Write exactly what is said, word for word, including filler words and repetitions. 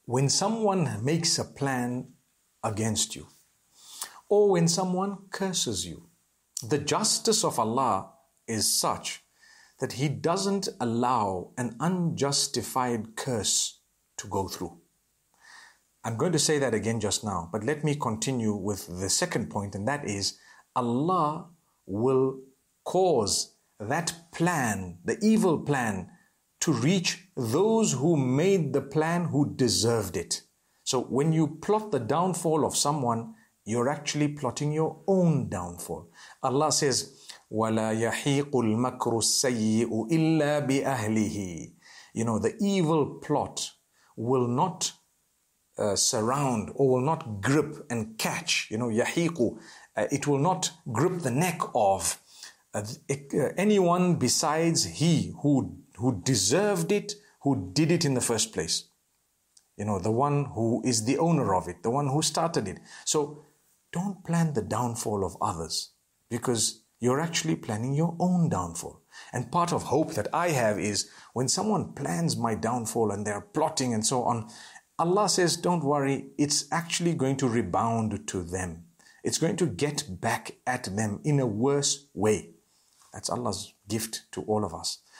when someone makes a plan against you, or when someone curses you, the justice of Allah is such that He doesn't allow an unjustified curse to go through. I'm going to say that again just now, but let me continue with the second point, and that is Allah will cause that plan, the evil plan, to reach those who made the plan, who deserved it. So when you plot the downfall of someone, you're actually plotting your own downfall. Allah says, وَلَا يَحِيقُ الْمَكْرُ السَّيِّئُ إِلَّا بِأَهْلِهِ. You know, the evil plot will not uh, surround or will not grip and catch, you know, yahiqu. Uh, it will not grip the neck of uh, uh, anyone besides he who, who deserved it, who did it in the first place. You know, the one who is the owner of it, the one who started it. So don't plan the downfall of others, because you're actually planning your own downfall. And part of hope that I have is when someone plans my downfall and they're plotting and so on, Allah says, don't worry, it's actually going to rebound to them. It's going to get back at them in a worse way. That's Allah's gift to all of us.